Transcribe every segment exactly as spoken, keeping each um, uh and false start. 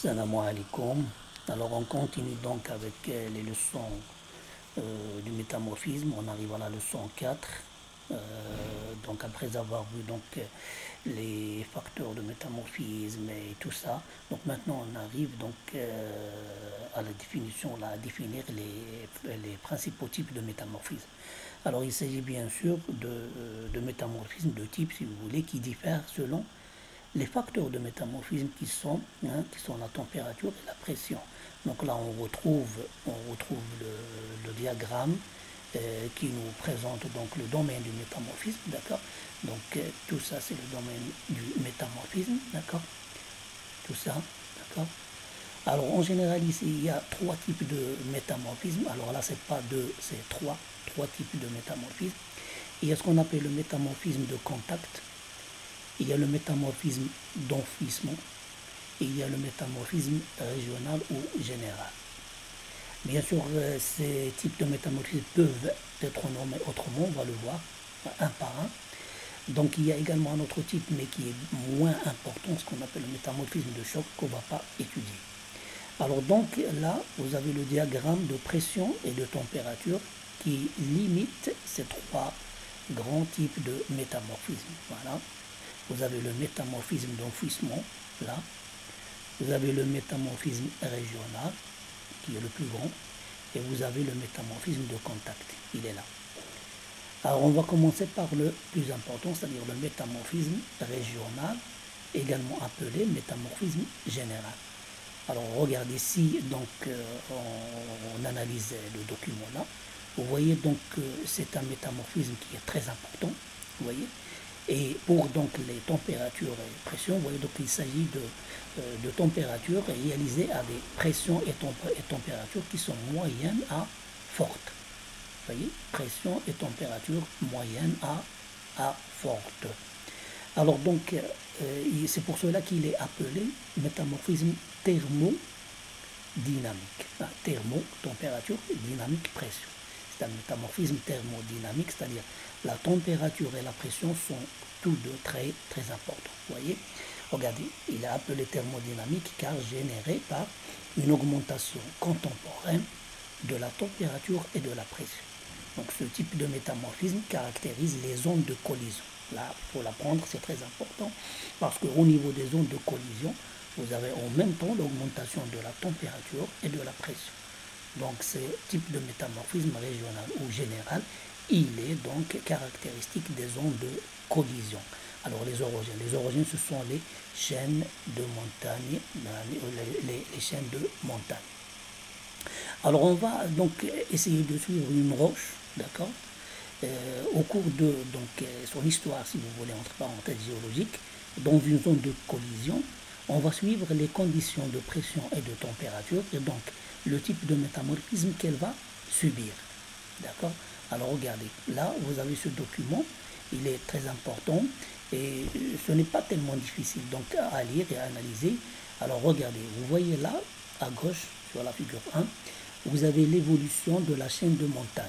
Salam alaikum. Alors on continue donc avec euh, les leçons euh, du métamorphisme. On arrive à la leçon quatre. Euh, donc après avoir vu donc les facteurs de métamorphisme et tout ça, donc maintenant on arrive donc euh, à la définition, là, à définir les, les principaux types de métamorphisme. Alors il s'agit bien sûr de, de métamorphisme de type, si vous voulez, qui diffèrent selon les facteurs de métamorphisme qui sont, hein, qui sont la température et la pression. Donc là on retrouve, on retrouve le, le diagramme euh, qui nous présente donc le domaine du métamorphisme, d'accord. Donc euh, tout ça c'est le domaine du métamorphisme, d'accord. Tout ça, d'accord. Alors en général ici il y a trois types de métamorphisme. Alors là c'est pas deux, c'est trois, trois types de métamorphisme. Il y a ce qu'on appelle le métamorphisme de contact. Il y a le métamorphisme d'enfouissement et il y a le métamorphisme régional ou général. Bien sûr, ces types de métamorphismes peuvent être nommés autrement, on va le voir, un par un. Donc il y a également un autre type, mais qui est moins important, ce qu'on appelle le métamorphisme de choc, qu'on ne va pas étudier. Alors donc là, vous avez le diagramme de pression et de température qui limite ces trois grands types de métamorphisme. Voilà. Vous avez le métamorphisme d'enfouissement, là. Vous avez le métamorphisme régional, qui est le plus grand. Et vous avez le métamorphisme de contact, il est là. Alors on va commencer par le plus important, c'est-à-dire le métamorphisme régional, également appelé métamorphisme général. Alors regardez ici, donc euh, on, on analyse le document là. Vous voyez donc que c'est un métamorphisme qui est très important, vous voyez. Et pour donc les températures et pressions, vous voyez, donc il s'agit de, euh, de températures réalisées à des pressions et, et températures qui sont moyennes à fortes. Vous voyez, pression et température moyenne à, à forte. Alors donc, euh, c'est pour cela qu'il est appelé métamorphisme thermodynamique. Ah, thermo, température, dynamique, pression. C'est un métamorphisme thermodynamique, c'est-à-dire la température et la pression sont tous deux très très importants. Vous voyez, regardez, il est appelé thermodynamique car généré par une augmentation contemporaine de la température et de la pression. Donc ce type de métamorphisme caractérise les ondes de collision. Là, il faut l'apprendre, c'est très important, parce qu'au niveau des ondes de collision, vous avez en même temps l'augmentation de la température et de la pression. Donc ce type de métamorphisme régional ou général, il est donc caractéristique des ondes de collision. Alors les orogènes, les orogènes ce sont les chaînes de montagne, les, les, les chaînes de montagne. Alors on va donc essayer de suivre une roche, d'accord, euh, au cours de donc, son histoire, si vous voulez, entre parenthèses géologiques, dans une zone de collision. On va suivre les conditions de pression et de température et donc le type de métamorphisme qu'elle va subir. D'accord? Alors regardez, là vous avez ce document, il est très important et ce n'est pas tellement difficile donc à lire et à analyser. Alors regardez, vous voyez là, à gauche, sur la figure un, vous avez l'évolution de la chaîne de montagne.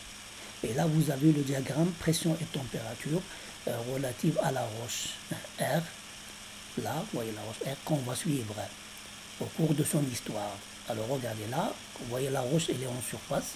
Et là vous avez le diagramme pression et température euh, relative à la roche R. Là, vous voyez la roche R qu'on va suivre au cours de son histoire. Alors regardez là, vous voyez la roche, elle est en surface.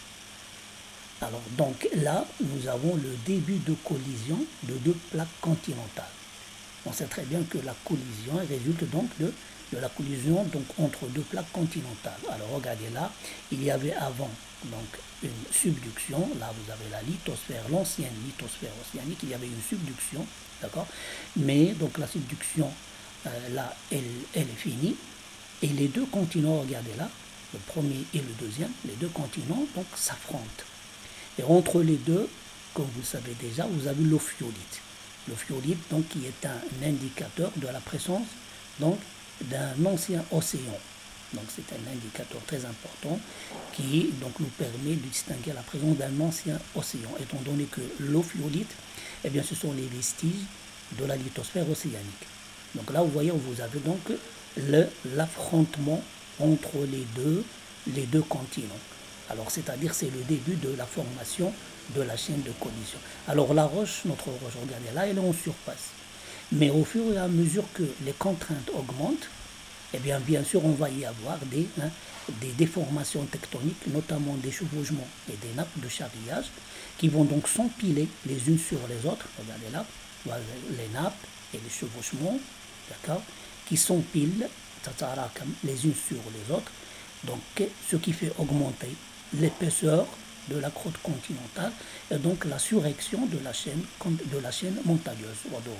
Alors donc là, nous avons le début de collision de deux plaques continentales. On sait très bien que la collision résulte donc de, de la collision donc, entre deux plaques continentales. Alors regardez là, il y avait avant donc une subduction. Là, vous avez la lithosphère, l'ancienne lithosphère océanique. Il y avait une subduction, d'accord. Mais donc la subduction, euh, là, elle, elle est finie. Et les deux continents, regardez là, le premier et le deuxième, les deux continents donc s'affrontent. Et entre les deux, comme vous le savez déjà, vous avez l'ophiolite. L'ophiolite, donc, qui est un indicateur de la présence donc d'un ancien océan. Donc, c'est un indicateur très important qui donc nous permet de distinguer la présence d'un ancien océan, étant donné que l'ophiolite, eh bien, ce sont les vestiges de la lithosphère océanique. Donc là, vous voyez, vous avez donc l'affrontement entre les deux, les deux continents. Alors, c'est-à-dire, c'est le début de la formation de la chaîne de collision. Alors, la roche, notre roche, regardez là, elle est en surface. Mais au fur et à mesure que les contraintes augmentent, eh bien, bien sûr, on va y avoir des, hein, des déformations tectoniques, notamment des chevauchements et des nappes de charriage, qui vont donc s'empiler les unes sur les autres. Regardez là, voilà les nappes et les chevauchements, d'accord, qui s'empilent les unes sur les autres, donc ce qui fait augmenter l'épaisseur de la croûte continentale et donc la surrection de la chaîne, de la chaîne montagneuse.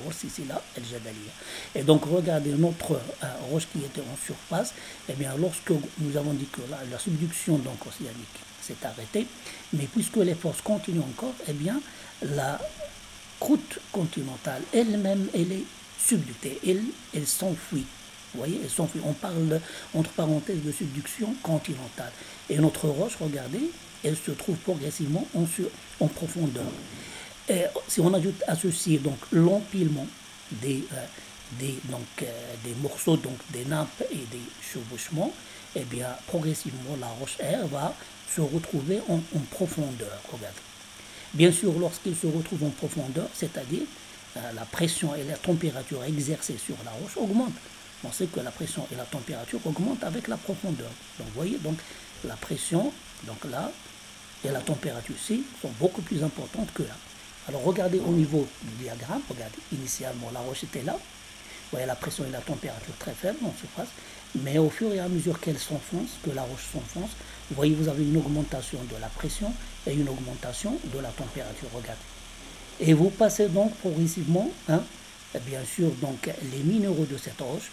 Et donc regardez notre euh, roche qui était en surface, et bien lorsque nous avons dit que la, la subduction donc océanique s'est arrêtée, mais puisque les forces continuent encore, et bien la croûte continentale elle-même, elle est subductée, elle, elle s'enfuit. Vous voyez, elle s'enfuit. On parle entre parenthèses de subduction continentale. Et notre roche, regardez, elle se trouve progressivement en, sur, en profondeur. Et si on ajoute à ceci donc l'empilement des, euh, des, donc, euh, des morceaux, donc des nappes et des chevauchements, eh bien progressivement la roche R va se retrouver en, en profondeur. Regardez. Bien sûr, lorsqu'il se retrouve en profondeur, c'est-à-dire euh, la pression et la température exercées sur la roche augmentent. On sait que la pression et la température augmentent avec la profondeur. Donc vous voyez, donc la pression, donc là, et la température ici sont beaucoup plus importantes que là. Alors regardez au niveau du diagramme, regardez, initialement la roche était là, vous voyez la pression et la température très faibles en surface, mais au fur et à mesure qu'elle s'enfonce, que la roche s'enfonce, vous voyez vous avez une augmentation de la pression et une augmentation de la température, regardez. Et vous passez donc progressivement, hein, bien sûr, donc les minéraux de cette roche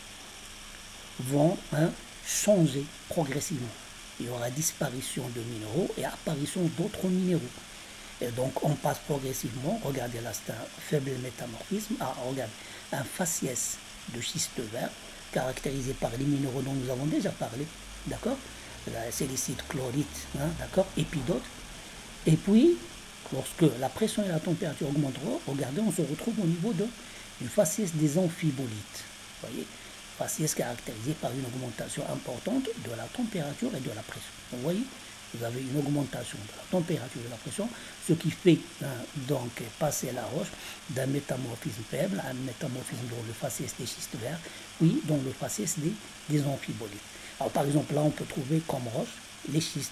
vont hein, changer progressivement. Il y aura disparition de minéraux et apparition d'autres minéraux. Et donc on passe progressivement, regardez là c'est un faible métamorphisme, à regardez, un faciès de schiste vert caractérisé par les minéraux dont nous avons déjà parlé, d'accord, la silicite, chlorite, hein, d'accord, épidote. Et puis, lorsque la pression et la température augmenteront, regardez, on se retrouve au niveau de, du faciès des amphibolites. Vous voyez, faciès caractérisé par une augmentation importante de la température et de la pression. Vous voyez, vous avez une augmentation de la température et de la pression, ce qui fait hein, donc passer la roche d'un métamorphisme faible à un métamorphisme dans le faciès des schistes verts, puis dans le faciès des, des amphibolites. Alors par exemple, là on peut trouver comme roche les schistes.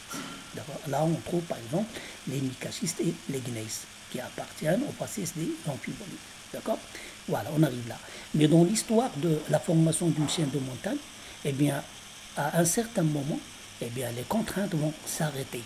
Là on trouve par exemple les micaschistes et les gneiss qui appartiennent au faciès des amphibolites. D'accord? Voilà, on arrive là. Mais dans l'histoire de la formation d'une chaîne de montagne, eh bien, à un certain moment, eh bien, les contraintes vont s'arrêter.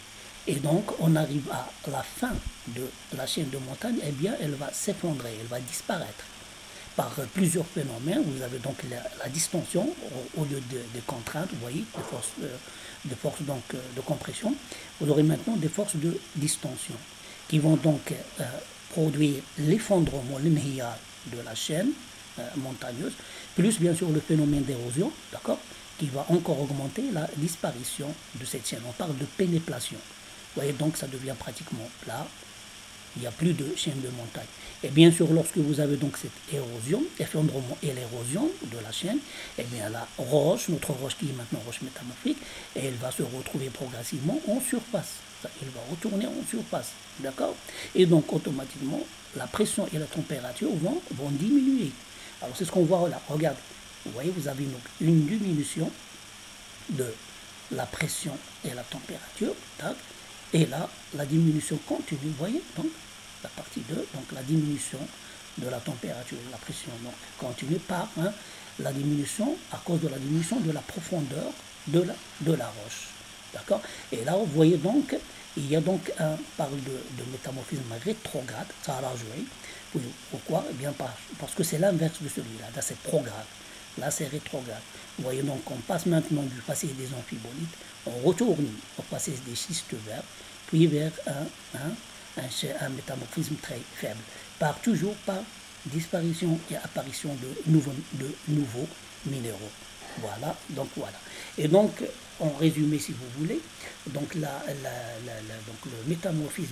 Et donc, on arrive à la fin de la chaîne de montagne, eh bien, elle va s'effondrer, elle va disparaître. Par plusieurs phénomènes, vous avez donc la, la distension au, au lieu de, de contraintes, vous voyez, de forces euh, de, force, donc, euh, de compression. Vous aurez maintenant des forces de distension qui vont donc euh, produire l'effondrement linéaire de la chaîne euh, montagneuse, plus bien sûr le phénomène d'érosion, d'accord, qui va encore augmenter la disparition de cette chaîne. On parle de pénéplation. Vous voyez, donc ça devient pratiquement plat. Il n'y a plus de chaîne de montagne. Et bien sûr, lorsque vous avez donc cette érosion, effondrement et l'érosion de la chaîne, eh bien la roche, notre roche qui est maintenant roche métamorphique, elle va se retrouver progressivement en surface. Elle va retourner en surface. D'accord? Et donc, automatiquement, la pression et la température vont, vont diminuer. Alors, c'est ce qu'on voit là. Regarde. Vous voyez, vous avez donc une diminution de la pression et la température. Tac, et là, la diminution continue. Vous voyez, donc, la partie deux, donc la diminution de la température et de la pression donc, continue par hein, la diminution, à cause de la diminution de la profondeur de la, de la roche. D'accord? Et là, vous voyez donc, il y a donc un, parle de, de métamorphisme rétrograde, ça a joué. Pourquoi? Eh bien, parce que c'est l'inverse de celui-là, là, c'est prograde. Là, c'est rétrograde. Vous voyez donc, on passe maintenant du faciès des amphibolites, on retourne au faciès des schistes verts, puis vers un, un, un, un métamorphisme très faible, par toujours par disparition et apparition de nouveaux, de nouveaux minéraux. Voilà, donc voilà. Et donc, en résumé, si vous voulez, donc, la, la, la, la, donc le métamorphisme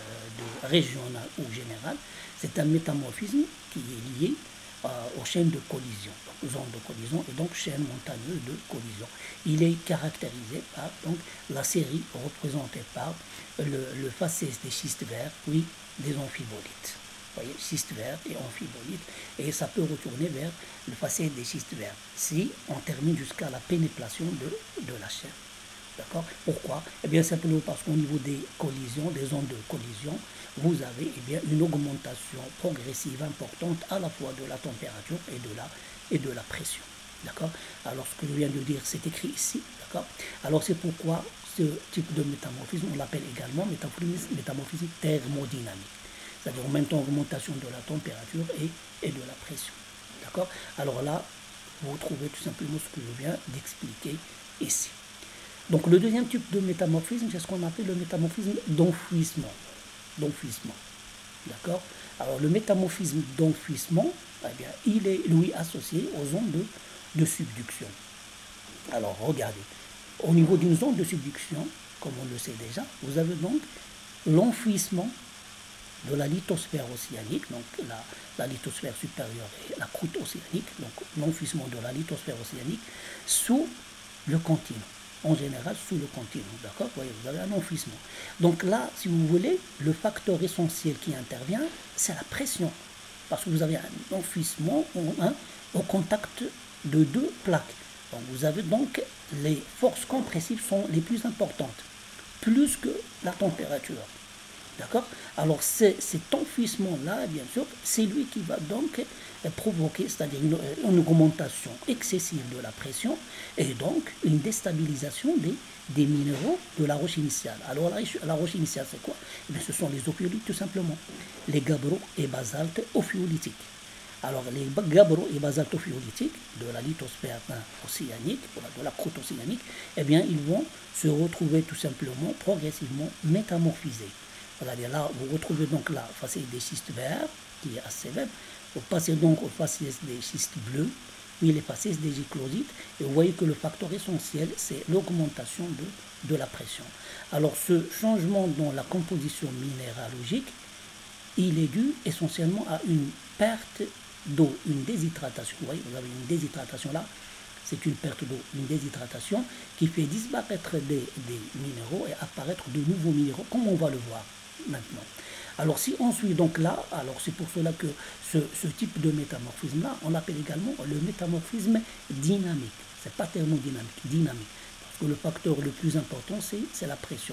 de, de régional ou général, c'est un métamorphisme qui est lié euh, aux chaînes de collision, donc zones de collision et donc chaînes montagneuses de collision. Il est caractérisé par donc, la série représentée par le, le faciès des schistes verts, puis des amphibolites. voyez, schiste vert et amphibolite, et ça peut retourner vers le faciès des schistes verts, si on termine jusqu'à la pénétration de, de la chair. D'accord? Pourquoi? Eh bien, simplement parce qu'au niveau des collisions, des zones de collision, vous avez eh bien, une augmentation progressive importante à la fois de la température et de la, et de la pression. D'accord? Alors, ce que je viens de dire, c'est écrit ici. D'accord? Alors, c'est pourquoi ce type de métamorphisme, on l'appelle également métamorphisme, métamorphisme thermodynamique. C'est-à-dire en même temps augmentation de la température et, et de la pression. D'accord? Alors là, vous trouvez tout simplement ce que je viens d'expliquer ici. Donc le deuxième type de métamorphisme, c'est ce qu'on appelle le métamorphisme d'enfouissement. D'enfouissement. D'accord? Alors le métamorphisme d'enfouissement, eh bien, il est lui associé aux zones de, de subduction. Alors regardez, au niveau d'une zone de subduction, comme on le sait déjà, vous avez donc l'enfouissement de la lithosphère océanique, donc la, la lithosphère supérieure et la croûte océanique, donc l'enfouissement de la lithosphère océanique sous le continent. En général sous le continent, d'accord? Vous voyez, vous avez un enfouissement. Donc là, si vous voulez, le facteur essentiel qui intervient, c'est la pression. Parce que vous avez un enfouissement hein, au contact de deux plaques. Donc vous avez donc, les forces compressives sont les plus importantes, plus que la température. D'accord? Alors cet enfouissement-là, bien sûr, c'est lui qui va donc provoquer, c'est-à-dire une, une augmentation excessive de la pression et donc une déstabilisation des, des minéraux de la roche initiale. Alors la, la roche initiale, c'est quoi? Eh bien, ce sont les ophiolites tout simplement, les gabbros et basaltes ophiolitiques. Alors les gabbros et basaltes ophiolitiques de la lithosphère océanique, de la croûte océanique, eh bien ils vont se retrouver tout simplement progressivement métamorphisés. Regardez là, vous retrouvez donc la faciès des schistes verts, qui est assez faible. Vous passez donc aux faciès des schistes bleus, puis les faciès des gyclosites, et vous voyez que le facteur essentiel, c'est l'augmentation de, de la pression. Alors ce changement dans la composition minéralogique, il est dû essentiellement à une perte d'eau, une déshydratation. Vous voyez, vous avez une déshydratation là, c'est une perte d'eau, une déshydratation qui fait disparaître des, des minéraux et apparaître de nouveaux minéraux, comme on va le voir maintenant. Alors si on suit donc là, alors c'est pour cela que ce, ce type de métamorphisme-là, on l'appelle également le métamorphisme dynamique. C'est pas thermodynamique, dynamique. Parce que le facteur le plus important, c'est la pression.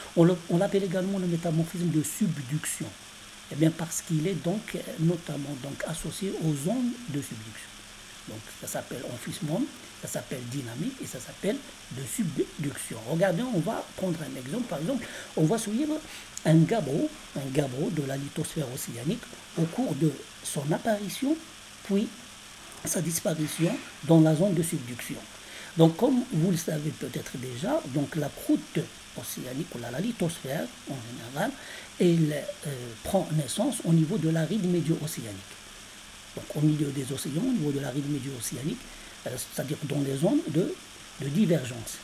On l'appelle également le métamorphisme de subduction. Eh bien parce qu'il est donc notamment donc associé aux zones de subduction. Donc ça s'appelle enfouissement, ça s'appelle dynamique et ça s'appelle de subduction. Regardez, on va prendre un exemple. Par exemple, on va suivre un gabbro, un gabbro de la lithosphère océanique au cours de son apparition, puis sa disparition dans la zone de subduction. Donc comme vous le savez peut-être déjà, donc la croûte océanique, ou la, la lithosphère en général, elle euh, prend naissance au niveau de l'aride médio-océanique. Donc au milieu des océans, au niveau de l'aride médio-océanique, euh, c'est-à-dire dans les zones de, de divergence.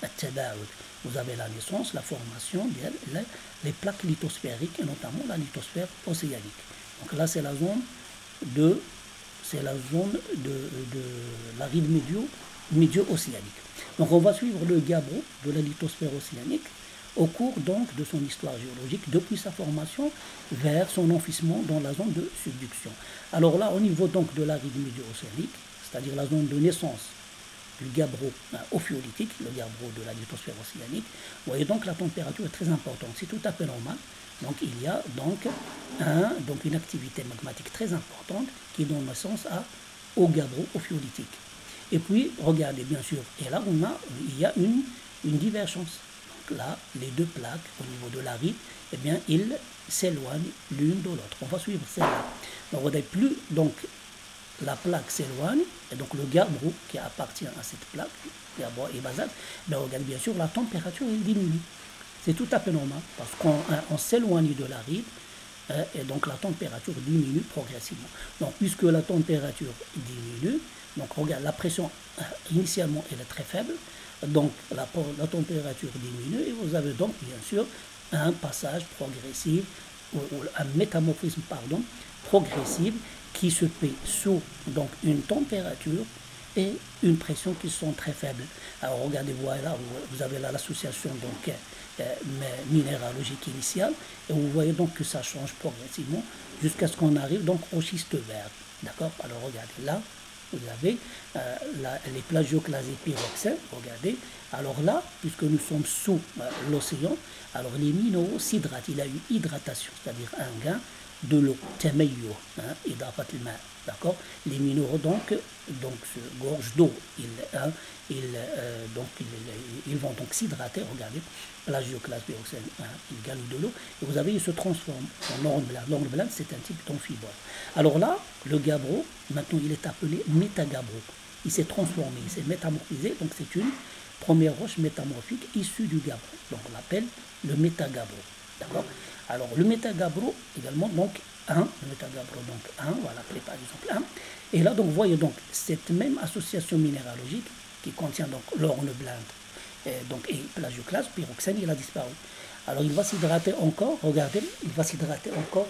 Vous avez la naissance, la formation des les plaques lithosphériques, et notamment la lithosphère océanique. Donc là, c'est la zone de, c'est la zone de, de l'aride médio, médio-océanique. Donc on va suivre le gabbro de la lithosphère océanique au cours donc de son histoire géologique, depuis sa formation vers son enfouissement dans la zone de subduction. Alors là, au niveau donc de l'aride médio-océanique, c'est-à-dire la zone de naissance du gabbro euh, ophiolitique, le gabbro de la lithosphère océanique, vous voyez donc la température est très importante, c'est tout à fait normal. Donc il y a donc, un, donc une activité magmatique très importante qui donne naissance à, au gabbro ophiolitique. Et puis, regardez bien sûr, et là on a, il y a une, une divergence. Là, les deux plaques au niveau de l'aride, eh bien, ils s'éloignent l'une de l'autre. On va suivre celle-là. Donc, regardez, plus donc la plaque s'éloigne, et donc le gabbro qui appartient à cette plaque, gabbro et basalte, ben, regardez bien sûr, la température elle diminue. C'est tout à fait normal, parce qu'on s'éloigne de l'aride, hein, et donc la température diminue progressivement. Donc, puisque la température diminue, donc regarde, la pression initialement elle est très faible, donc la, la température diminue et vous avez donc bien sûr un passage progressif, ou, ou un métamorphisme pardon, progressif qui se fait sous donc une température et une pression qui sont très faibles. Alors regardez, voilà, vous avez là l'association donc euh, minéralogique initiale, et vous voyez donc que ça change progressivement jusqu'à ce qu'on arrive donc au schiste vert. D'accord? Alors regardez là, vous avez euh, la, les plagioclasies pyroxènes, regardez. Alors là, puisque nous sommes sous euh, l'océan, alors les minéraux s'hydratent, il y a une hydratation, c'est-à-dire un gain de l'eau, tamayo, hein, d'accord? Les minéraux donc, donc se gorgent d'eau, ils, hein, ils, euh, donc, ils, ils vont donc s'hydrater, regardez, plagioclase pyroxène, hein, ils gagnent de l'eau, et vous avez, ils se transforment en orne blanc. L'orne blanc, c'est un type d'amphibole. Alors là, le gabbro, maintenant il est appelé métagabbro. Il s'est transformé, il s'est métamorphisé, donc c'est une première roche métamorphique issue du gabbro. Donc on l'appelle le métagabbro. D'accord? Alors le métagabbro également, donc un, le métagabbro donc un, on va l'appeler par exemple un. Et là donc vous voyez donc cette même association minéralogique qui contient donc l'orne blanc et, donc, et plagioclase, pyroxène, il a disparu. Alors il va s'hydrater encore, regardez, il va s'hydrater encore.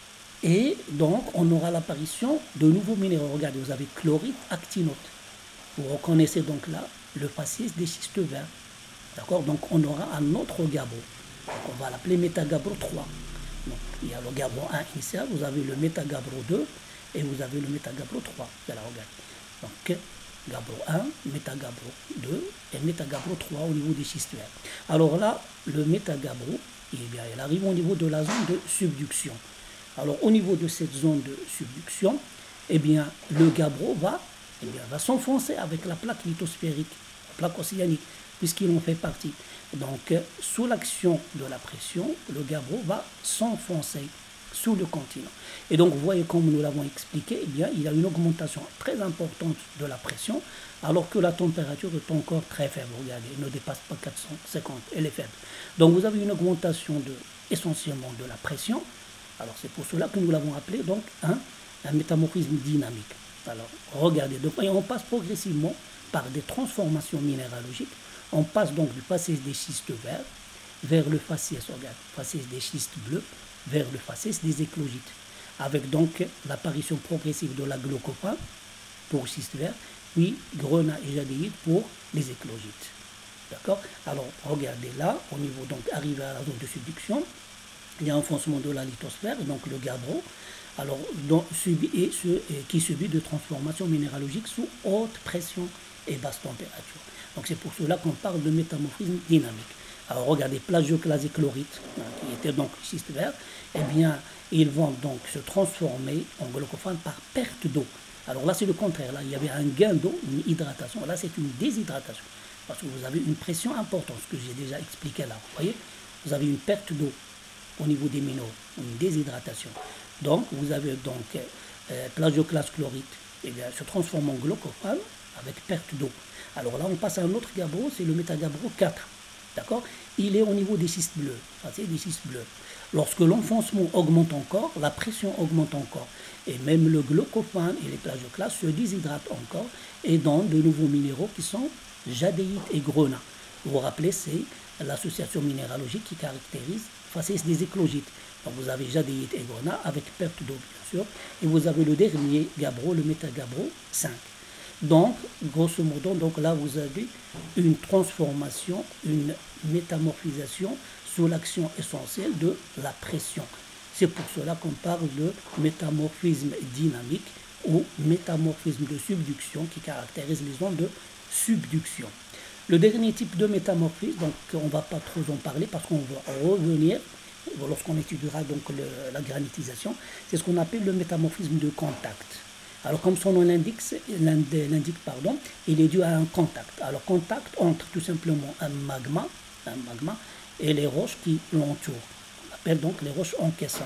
Et donc on aura l'apparition de nouveaux minéraux. Regardez, vous avez chlorite, actinote. Vous reconnaissez donc là le faciès des schistes verts. D'accord? Donc on aura un autre gabbro. Donc on va l'appeler métagabbro trois. Donc, il y a le gabbro un initial, vous avez le métagabbro deux et vous avez le métagabbro trois. Voilà, regardez. Donc gabbro un, métagabbro deux et métagabbro trois au niveau des schistes verts. Alors là, le métagabbro, eh bien, il arrive au niveau de la zone de subduction. Alors au niveau de cette zone de subduction, eh bien, le gabbro va, eh bien, va s'enfoncer avec la plaque lithosphérique, la plaque océanique, puisqu'il en fait partie. Donc, sous l'action de la pression, le gabbro va s'enfoncer sous le continent. Et donc, vous voyez, comme nous l'avons expliqué, eh bien, il y a une augmentation très importante de la pression, alors que la température est encore très faible. Regardez, elle ne dépasse pas quatre cent cinquante, elle est faible. Donc, vous avez une augmentation de, essentiellement de la pression. Alors, c'est pour cela que nous l'avons appelé donc un, un métamorphisme dynamique. Alors, regardez, donc, et on passe progressivement par des transformations minéralogiques. On passe donc du faciès des schistes verts vers le faciès, regarde, faciès des schistes bleus, vers le faciès des éclogites, avec donc l'apparition progressive de la glaucophane pour schistes verts, puis grenat et jadéite pour les éclogites. D'accord? Alors, regardez là, au niveau, donc, arrivé à la zone de subduction, il y a un enfoncement de la lithosphère, donc le gabbro, alors, donc, subit, et, ce, et qui subit de transformations minéralogiques sous haute pression et basse température. Donc c'est pour cela qu'on parle de métamorphisme dynamique. Alors regardez, plagioclase et chlorite, hein, qui étaient donc schistes verts, eh bien, ils vont donc se transformer en glaucophane par perte d'eau. Alors là, c'est le contraire. Là, il y avait un gain d'eau, une hydratation. Là, c'est une déshydratation. Parce que vous avez une pression importante, ce que j'ai déjà expliqué là. Vous voyez, vous avez une perte d'eau au niveau des minéraux, une déshydratation. Donc, vous avez donc euh, plagioclase chlorite, eh bien, se transforme en glaucophane avec perte d'eau. Alors là, on passe à un autre gabbro, c'est le métagabbro quatre. D'accord? Il est au niveau des schistes bleus. C'est des schistes bleus. Lorsque l'enfoncement augmente encore, la pression augmente encore. Et même le glaucophane et les plagioclases se déshydratent encore et donnent de nouveaux minéraux qui sont jadéite et grenat. Vous vous rappelez, c'est l'association minéralogique qui caractérise faciès des éclogites. Donc vous avez jadéite et grenat avec perte d'eau, bien sûr. Et vous avez le dernier gabbro, le métagabbro cinq. Donc, grosso modo, donc là, vous avez une transformation, une métamorphisation sous l'action essentielle de la pression. C'est pour cela qu'on parle de métamorphisme dynamique ou métamorphisme de subduction qui caractérise les zones de subduction. Le dernier type de métamorphisme, donc on ne va pas trop en parler parce qu'on va revenir lorsqu'on étudiera donc le, la granitisation, c'est ce qu'on appelle le métamorphisme de contact. Alors, comme son nom l'indique, l'indique, pardon, il est dû à un contact. Alors, contact entre tout simplement un magma, un magma et les roches qui l'entourent. On appelle donc les roches encaissantes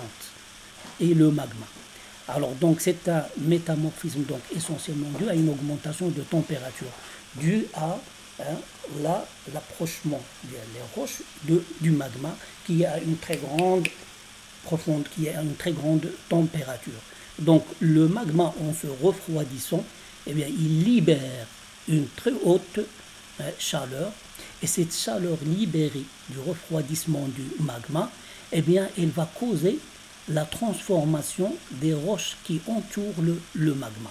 et le magma. Alors, donc, c'est un métamorphisme donc essentiellement dû à une augmentation de température, dû à hein, l'approchement des roches de, du magma qui a une très grande profonde, qui a une très grande température. Donc le magma, en se refroidissant, eh bien, il libère une très haute euh, chaleur, et cette chaleur libérée du refroidissement du magma, eh bien, elle va causer la transformation des roches qui entourent le, le magma.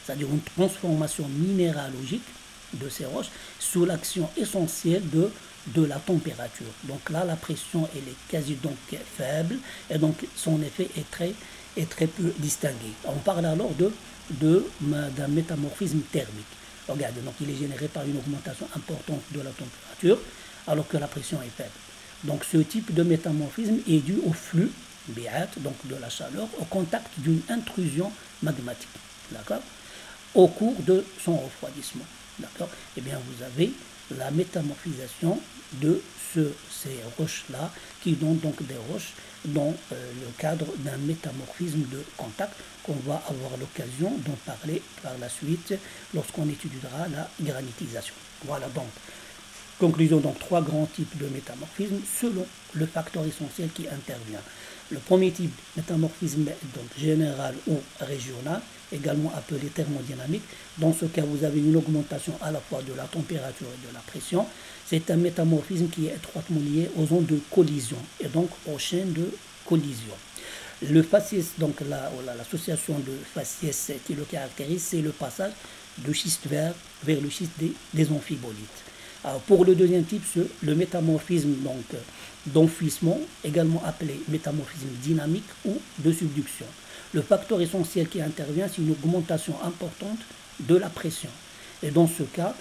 c'est-à-dire une transformation minéralogique de ces roches sous l'action essentielle de, de la température. Donc là, la pression elle est quasi donc faible et donc son effet est très, est très peu distingué. On parle alors de, de, d'un métamorphisme thermique. Regardez, donc il est généré par une augmentation importante de la température alors que la pression est faible. Donc ce type de métamorphisme est dû au flux, donc de la chaleur, au contact d'une intrusion magmatique, d'accord, au cours de son refroidissement. D'accord. Eh bien, vous avez la métamorphisation de ce, ces roches-là, qui donnent donc des roches dans euh, le cadre d'un métamorphisme de contact qu'on va avoir l'occasion d'en parler par la suite lorsqu'on étudiera la granitisation. Voilà donc. Conclusion, donc trois grands types de métamorphisme selon le facteur essentiel qui intervient. Le premier type, métamorphisme donc général ou régional, également appelé thermodynamique. Dans ce cas, vous avez une augmentation à la fois de la température et de la pression. C'est un métamorphisme qui est étroitement lié aux ondes de collision et donc aux chaînes de collision. Le faciès, donc l'association la, de faciès qui le caractérise, c'est le passage de schiste vert vers le schiste des, des amphibolites. Alors pour le deuxième type, le métamorphisme donc d'enfouissement, également appelé métamorphisme dynamique ou de subduction. Le facteur essentiel qui intervient, c'est une augmentation importante de la pression. Et dans ce cas,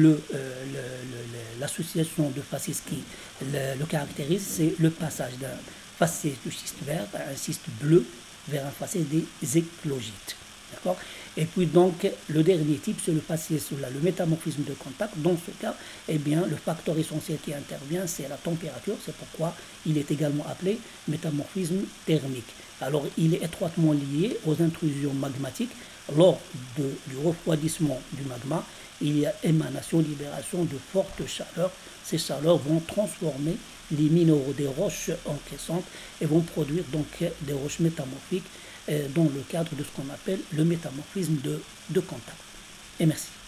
l'association de faciès qui le, le caractérise, c'est le passage d'un faciès de schiste vert à un schiste bleu vers un faciès des éclogites. D'accord. Et puis donc le dernier type, c'est le faciès ou le métamorphisme de contact. Dans ce cas, eh bien, le facteur essentiel qui intervient, c'est la température. C'est pourquoi il est également appelé métamorphisme thermique. Alors il est étroitement lié aux intrusions magmatiques. Lors de, du refroidissement du magma, il y a émanation, libération de fortes chaleurs. Ces chaleurs vont transformer les minéraux des roches encaissantes et vont produire donc des roches métamorphiques dans le cadre de ce qu'on appelle le métamorphisme de, de contact. Et merci.